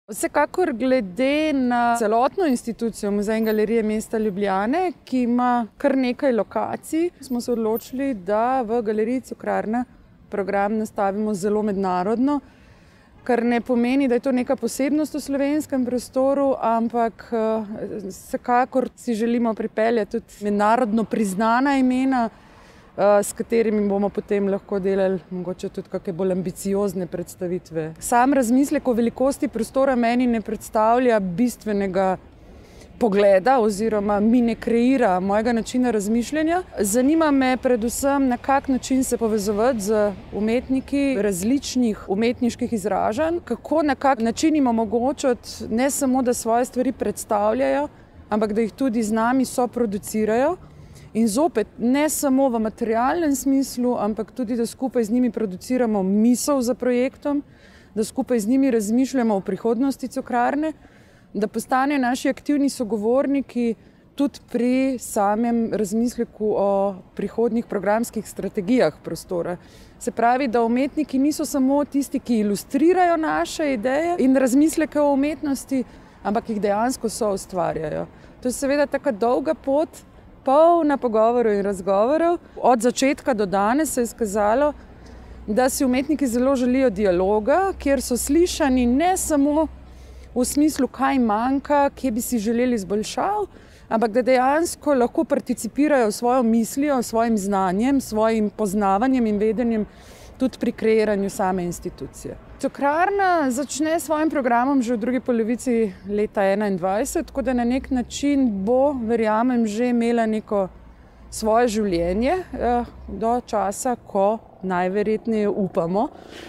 Vsekakor glede na celotno institucijo Muzej in galerije mesta Ljubljane, ki ima kar nekaj lokacij, smo se odločili, da v galeriji Cukrarna program nastavimo zelo mednarodno, kar ne pomeni, da je to neka posebnost v slovenskem prostoru, ampak vsekakor si želimo pripeljati tudi mednarodno priznana imena, s katerimi bomo potem lahko delali mogoče tudi kakšne bolj ambiciozne predstavitve. Sam razmislek o velikosti prostora meni ne predstavlja bistvenega pogleda oziroma mi ne kreira mojega načina razmišljanja. Zanima me predvsem, na kak način se povezovati z umetniki različnih umetniških izražanj, kako na kak način jim omogočati ne samo, da svoje stvari predstavljajo, ampak da jih tudi z nami soproducirajo. In zopet, ne samo v materialnem smislu, ampak tudi, da skupaj z njimi produciramo misel za projektom, da skupaj z njimi razmišljamo o prihodnosti Cukrarne, da postanejo naši aktivni sogovorniki tudi pri samem razmisleku o prihodnjih programskih strategijah prostora. Se pravi, da umetniki niso samo tisti, ki ilustrirajo naše ideje in razmisleke o umetnosti, ampak jih dejansko soustvarjajo. To je seveda taka dolga pot, polna pogovorov in razgovorov. Od začetka do danes se je izkazalo, da si umetniki zelo želijo dialoga, kjer so slišani ne samo v smislu, kaj manjka, kje bi si želeli izboljšav, ampak da dejansko lahko participirajo svojo mislijo, svojim znanjem, svojim poznavanjem in vedenjem tudi pri kreiranju same institucije. Cukrarna začne s svojim programom že v drugi polovici leta 2021, tako da na nek način bo, verjamem, že imela neko svoje življenje do časa, ko najverjetneje upamo,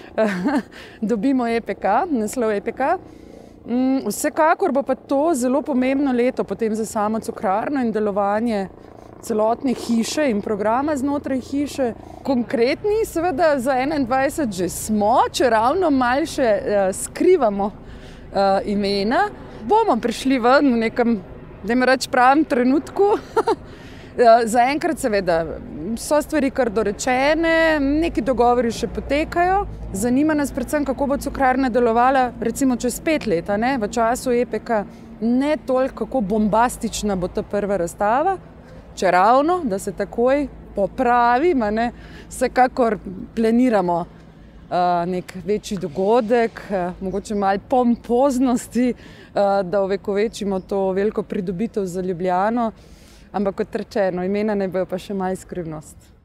dobimo EPK, naslov EPK. Vsekakor bo pa to zelo pomembno leto potem za samo Cukrarno in delovanje celotne hiše in programa znotraj hiše. Konkretni seveda za 2021 že smo, če ravno malo še skrivamo imena. Bomo prišli ven v nekem, dajmo reči, pravem trenutku. Zaenkrat seveda so stvari kar dorečene, neki dogovori še potekajo. Zanima nas predvsem, kako bo Cukrarna delovala recimo čez 5 let, v času EPK. Ne toliko, kako bombastična bo ta prva razstava, če ravno, da se takoj popravim, vsekakor planiramo nek večji dogodek, mogoče malo pompoznosti, da ovekovečimo to veliko pridobitev za Ljubljano, ampak kot rečeno, imena naj bojo pa še malo skrivnost.